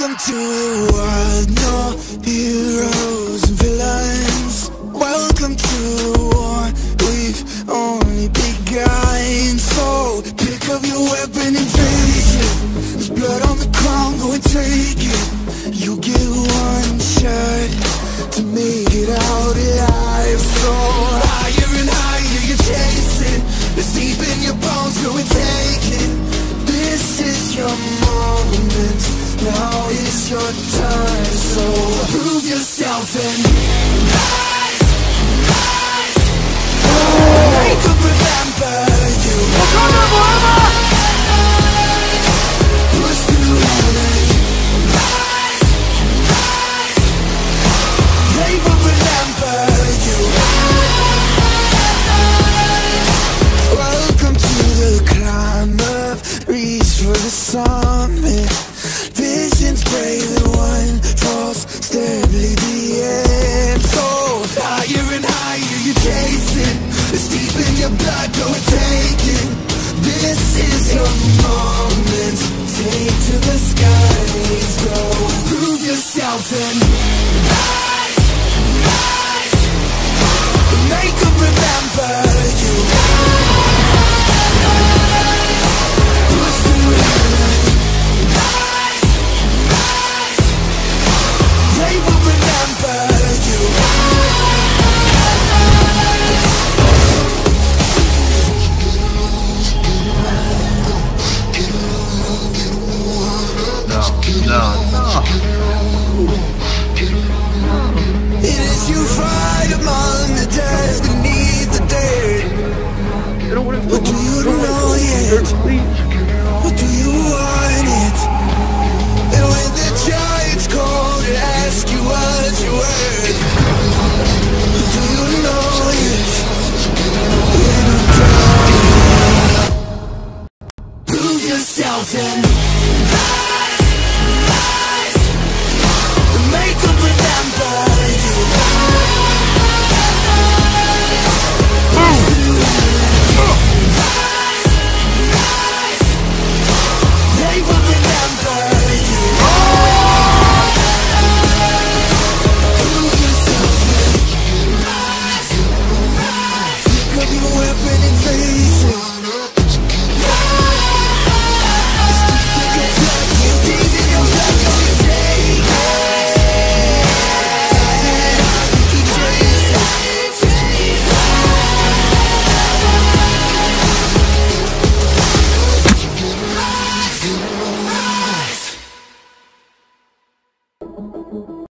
Welcome to the world, no heroes and villains. Welcome to the war, we've only begun. So pick up your weapon and face it. There's blood on the ground, go and take it. You get one shot to make it out alive. So higher and higher you're chasing. It's deep in your bones, go and take it. This is your moment, now is your time. So prove yourself and rise, rise. They could remember you. Push through and rise, rise. They will remember you. Welcome to the climb up, reach for the summit. Visions brave and one false step lead the end. So higher and higher you're chasing. It's deep in your blood, go and take it. This is your moment, take to the skies. Go prove yourself and rise, rise. Make them remember you. Push through it. They will remember you. No. It is you fight among the dead, beneath the dirt. What do you know yet? What do you want it? And when the giants call to ask you what you worth, what do you know yet? When I'm down, prove yourself and